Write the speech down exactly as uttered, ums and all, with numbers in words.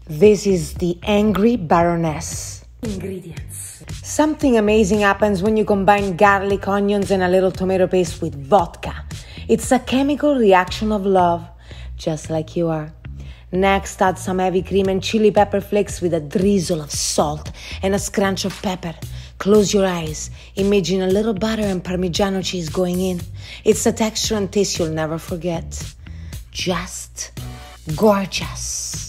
This is the Angry Baroness. Ingredients. Something amazing happens when you combine garlic, onions, and a little tomato paste with vodka. It's a chemical reaction of love, just like you are. Next, add some heavy cream and chili pepper flakes with a drizzle of salt and a scrunch of pepper. Close your eyes. Imagine a little butter and Parmigiano cheese going in. It's a texture and taste you'll never forget. Just gorgeous.